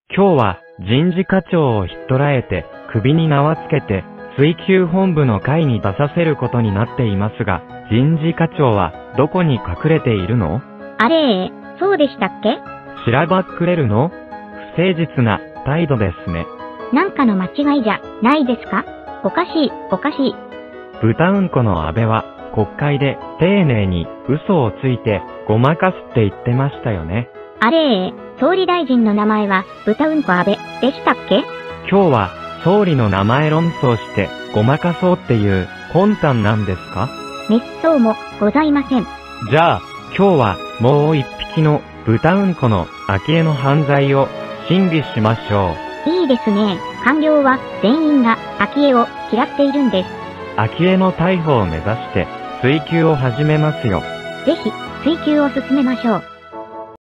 今日は人事課長をひっ捕らえて首に縄つけて追及本部の会に出させることになっていますが、人事課長はどこに隠れているの？ あれそうでしたっけ？ しらばっくれるの？不誠実な態度ですね。 なんかの間違いじゃないですか？おかしい、おかしい。 豚うんこの安倍は国会で丁寧に嘘をついてごまかすって言ってましたよね。 あれ総理大臣の名前は豚うんこ安倍でしたっけ？ 今日は総理の名前論争してごまかそうっていう魂胆なんですか？ めっそうもございません。 じゃあ今日はもう一匹の豚うんこの昭恵の犯罪を審議しましょう。 いいですね。官僚は全員が昭恵を嫌っているんです。 昭恵の逮捕を目指して追及を始めますよ。 ぜひ追及を進めましょう。